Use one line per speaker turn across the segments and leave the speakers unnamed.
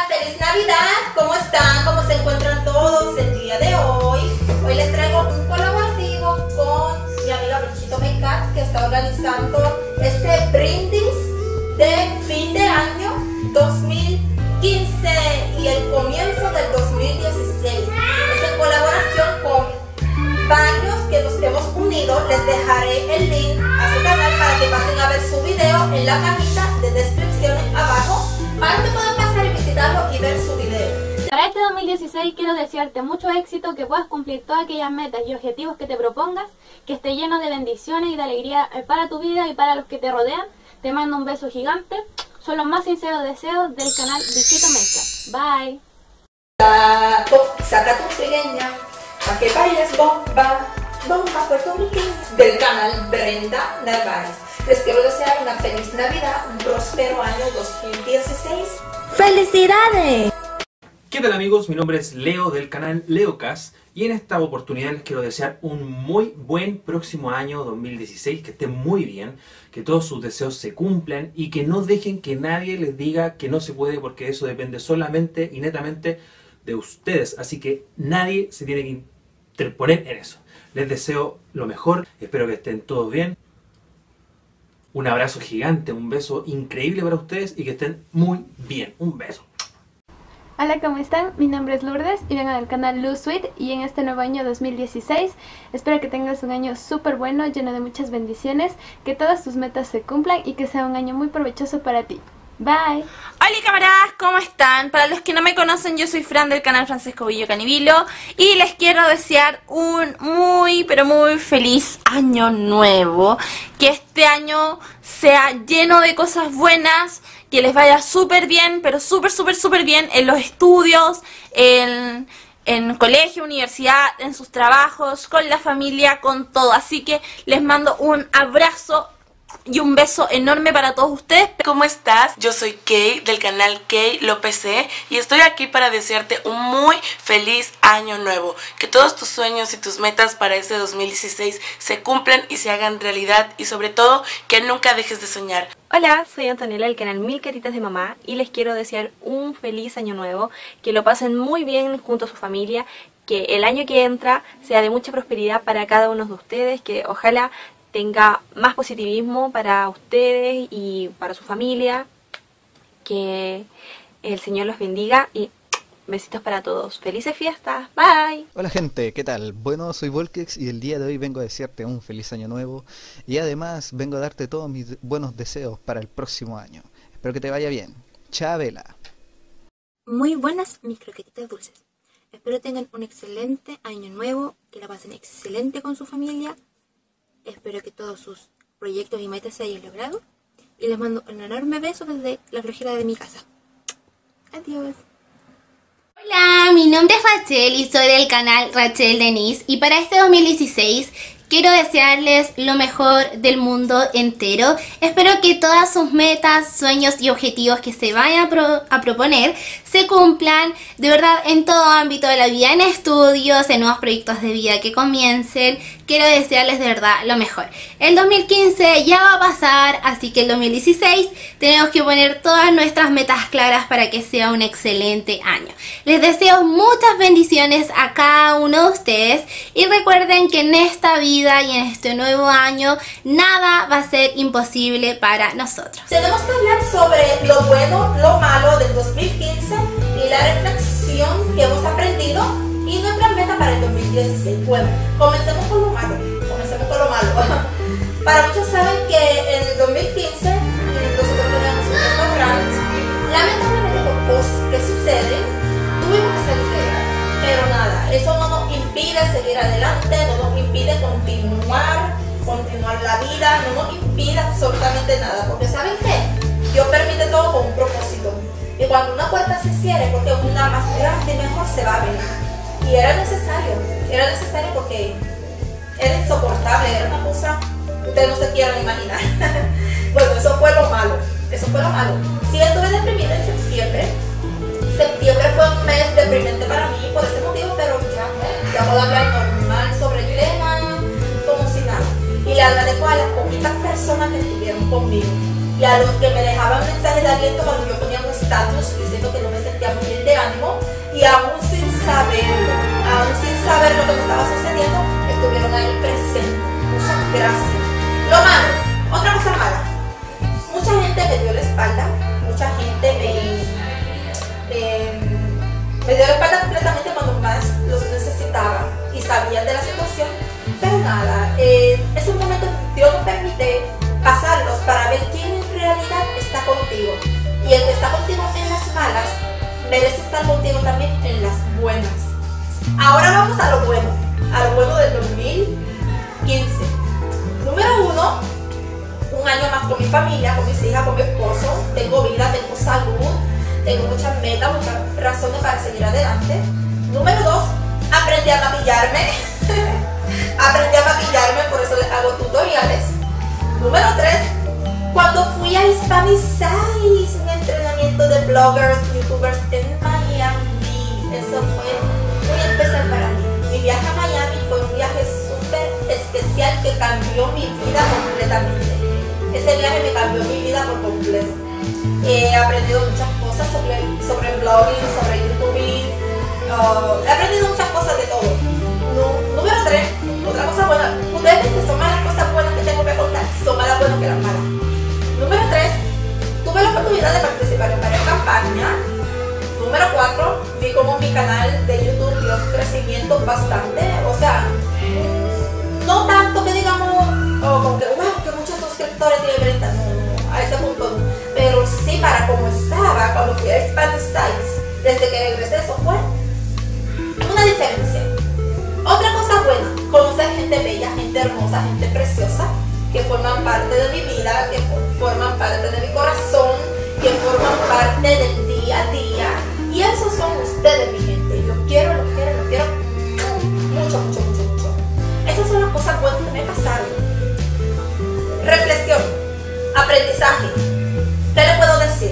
¡Feliz Navidad! ¿Cómo están? ¿Cómo se encuentran todos el día de hoy? Hoy les traigo un colaborativo con mi amiga Bichito Make-up, que está organizando este brindis de fin de año 2015 y el comienzo del 2016. Es en colaboración con varios que nos hemos unido. Les dejaré el link a su canal para que pasen a ver su video en la cajita de descripciones abajo, para que puedan pasar y visitarlo y ver su video.
Para este 2016 quiero desearte mucho éxito, que puedas cumplir todas aquellas metas y objetivos que te propongas, que esté lleno de bendiciones y de alegría para tu vida y para los que te rodean. Te mando un beso gigante. Son los más sinceros deseos del canal Bichito Make-up. Bye.
Saca tu trigueña para que bailes bomba, bomba puertorriqueña, del canal Brenda Narváez. Les quiero desear una feliz Navidad, un próspero año 2016. ¡Felicidades!
¿Qué tal, amigos? Mi nombre es Leo del canal LeoCast y en esta oportunidad les quiero desear un muy buen próximo año 2016, que estén muy bien, que todos sus deseos se cumplan y que no dejen que nadie les diga que no se puede, porque eso depende solamente y netamente de ustedes, así que nadie se tiene que interponer en eso. Les deseo lo mejor, espero que estén todos bien. Un abrazo gigante, un beso increíble para ustedes y que estén muy bien. Un beso.
Hola, ¿cómo están? Mi nombre es Lourdes y vengo del canal Luz Sweet, y en este nuevo año 2016 espero que tengas un año súper bueno, lleno de muchas bendiciones, que todas tus metas se cumplan y que sea un año muy provechoso para ti. Bye.
Hola camaradas, ¿cómo están? Para los que no me conocen, yo soy Fran del canal Francisco Villo Canibilo y les quiero desear un muy pero muy feliz año nuevo. Que este año sea lleno de cosas buenas, que les vaya súper bien, pero súper bien en los estudios, en colegio, universidad, en sus trabajos, con la familia, con todo. Así que les mando un abrazo y un beso enorme para todos ustedes.
¿Cómo estás? Yo soy Kay del canal Kay López C y estoy aquí para desearte un muy feliz año nuevo. Que todos tus sueños y tus metas para este 2016 se cumplan y se hagan realidad, y sobre todo que nunca dejes de soñar.
Hola, soy Antonella del canal Mil Caritas de Mamá y les quiero desear un feliz año nuevo, que lo pasen muy bien junto a su familia, que el año que entra sea de mucha prosperidad para cada uno de ustedes, que ojalá tenga más positivismo para ustedes y para su familia, que el Señor los bendiga y besitos para todos. ¡Felices fiestas! ¡Bye!
Hola gente, ¿qué tal? Bueno, soy Volkex y el día de hoy vengo a desearte un feliz año nuevo y además vengo a darte todos mis buenos deseos para el próximo año. Espero que te vaya bien. Chabela.
Muy buenas mis croquetitas dulces. Espero tengan un excelente año nuevo, que la pasen excelente con su familia. Espero que todos sus proyectos y metas se hayan logrado. Y les mando un enorme beso desde la flojera de mi casa. Adiós.
Hola, mi nombre es Rachel y soy del canal Rachel Denise. Y para este 2016 quiero desearles lo mejor del mundo entero. Espero que todas sus metas, sueños y objetivos que se vayan a proponer se cumplan de verdad en todo ámbito de la vida, en estudios, en nuevos proyectos de vida que comiencen. Quiero desearles de verdad lo mejor. El 2015 ya va a pasar, así que el 2016 tenemos que poner todas nuestras metas claras para que sea un excelente año. Les deseo muchas bendiciones a cada uno de ustedes y recuerden que en esta vida y en este nuevo año nada va a ser imposible para nosotros.
Tenemos que hablar sobre lo bueno, lo malo del 2015 y la reflexión que hemos aprendido y nuestra meta para el 2016. Bueno, comencemos con lo malo. Para muchos saben que en el 2015 nosotros teníamos un restaurante. Lamentablemente por cosas que suceden, tuvimos que salir, pero nada, eso no nos impide seguir adelante, no nos impide continuar la vida, no nos impide absolutamente nada, porque ¿saben qué? Dios permite todo con un propósito, y cuando una puerta se cierre, porque una más grande y mejor se va a abrir, y era necesario porque era insoportable, era una cosa que ustedes no se quieran imaginar. Bueno, eso fue lo malo. Sí, estuve deprimida en septiembre. Septiembre fue un mes deprimente para mí por ese motivo, pero ya puedo hablar normal sobre el tema, como si nada. Y le agradezco a las poquitas personas que estuvieron conmigo y a los que me dejaban mensajes de aliento cuando yo ponía un estatus diciendo que no me sentía muy y aún sin saberlo, aún sin saber lo que me estaba sucediendo, estuvieron ahí presentes. Muchas gracias. Lo malo, otra cosa mala, mucha gente me dio la espalda, mucha gente me dio la espalda completamente cuando más los necesitaba y sabían de la situación, pero nada, es un momento que Dios nos permite pasarlos para ver quién en realidad está contigo, y el que está contigo en las malas merece estar contigo también en las buenas. Ahora vamos a lo bueno del 2015. Número 1, un año más con mi familia, con mis hijas, con mi esposo. Tengo vida, tengo salud, tengo muchas metas, muchas razones para seguir adelante. Número 2, aprendí a maquillarme. Aprendí a maquillarme, por eso les hago tutoriales. Número 3, cuando fui a Hispanicize, un entrenamiento de bloggers, youtubers en Miami. Eso fue muy especial para mí. Mi viaje a Miami fue un viaje súper especial que cambió mi vida completamente. Ese viaje me cambió mi vida por completo. He aprendido muchas cosas sobre blogging, sobre YouTube. He aprendido muchas cosas de todo. Número 3, otra cosa buena. Ustedes ven que son malas cosas buenas que tengo que contar. Son más buenas que las malas. Número 3, tuve la oportunidad de participar en varias campañas. Número 4, vi como mi canal de YouTube dio un crecimiento bastante. O sea, no tanto que digamos, como que, wow, que muchos suscriptores tiene Brenda, no, a ese punto no. Pero sí, para como estaba cuando fui a Hispanicize, desde que regresé, eso fue una diferencia. Otra cosa buena, conocer gente bella, gente hermosa, gente preciosa, que forman parte de mi vida, que forman parte de mi corazón, que forman parte del día a día. Y esos son ustedes, mi gente. Los quiero mucho, mucho, mucho, mucho. Esas son las cosas buenas que me pasaron. Reflexión, aprendizaje. ¿Qué le puedo decir?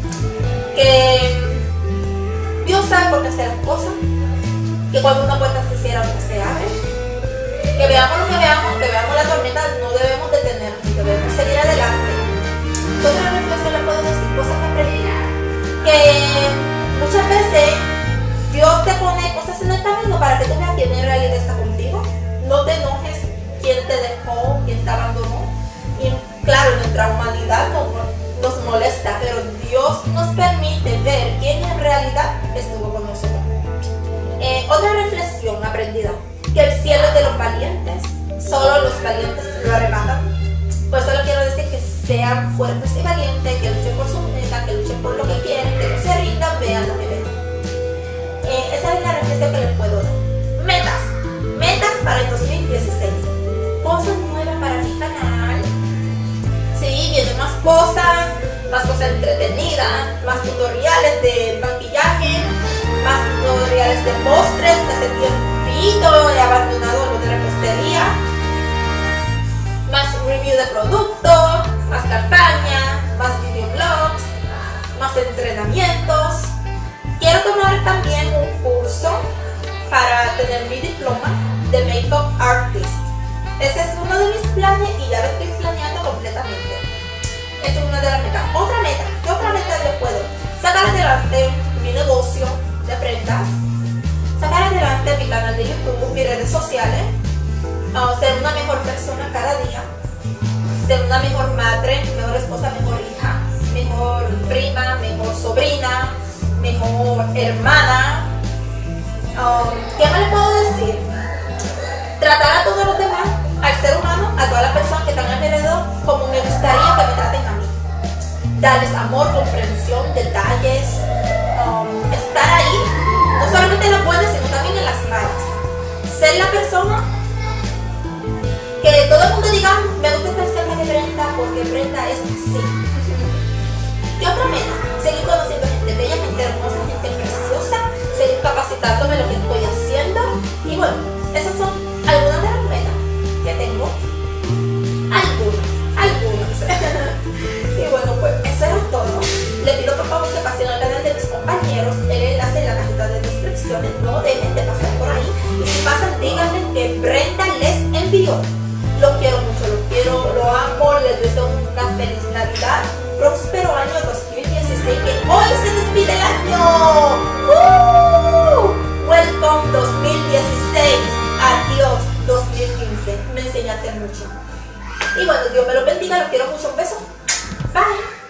Que Dios sabe por qué hacer las cosas, que cuando una puerta se cierra, otra se abre. Que veamos lo que veamos la tormenta, no debemos detenernos, debemos seguir adelante. Otra reflexión le puedo decir, cosas que aprendí, que muchas veces Dios te pone cosas en el camino para que tú veas quién en realidad está contigo. No te enojes quién te dejó, quién te abandonó. Y claro, nuestra humanidad nos molesta, pero Dios nos permite ver quién en realidad estuvo con nosotros. Otra reflexión aprendida, que el cielo es de los valientes, solo los valientes lo arrebatan. Por eso le quiero decir que sean fuertes y valientes, que luchen por sus metas, que luchen por lo que quieren, que no se rindan, vean lo que ven. Esa es la reflexión que les puedo dar. Metas para el 2016. Cosas nuevas para mi canal. Sí, vienen más cosas entretenidas, más tutoriales de maquillaje, más tutoriales de postres, que hace tiempito he abandonado lo de repostería, más review de productos, más campañas, más videoblogs, más entrenamientos. Quiero tomar también un curso para tener mi diploma de Makeup Artist. Ese es uno de mis planes y ya lo estoy planeando completamente. Esa es una de las metas. ¿Qué otra meta yo puedo? Sacar adelante mi negocio de prendas, sacar adelante mi canal de YouTube, mis redes sociales, ser una mejor persona cada día, ser una mejor madre, mejor esposa, mejor hija, mejor prima, mejor sobrina, mejor hermana. ¿Qué más le puedo decir? Tratar a todos los demás, al ser humano, a todas las personas que están a mi alrededor, como me gustaría que me traten a mí. Darles amor, comprensión, detalles, estar ahí, no solamente en las buenas, sino también en las malas. Ser la persona que todo el mundo diga, me gusta estar cerca de Brenda porque Brenda es así. ¿Qué otra meta? Seguir conociendo gente bella, gente hermosa, gente preciosa, seguir capacitándome en lo que estoy haciendo. Y bueno, esas son algunas de las metas que tengo. Algunas. Y bueno, pues eso era todo. Le pido por favor que pasen al canal de mis compañeros, el enlace en la cajita de descripciones, no dejen de pasar por ahí. Y si pasan, díganme que Brenda les envió. Los quiero mucho, los quiero, lo amo, les deseo una feliz Navidad, próspero año 2016, que hoy se despide el año. mucho. Y bueno, Dios me los bendiga, los quiero mucho, un beso. Bye.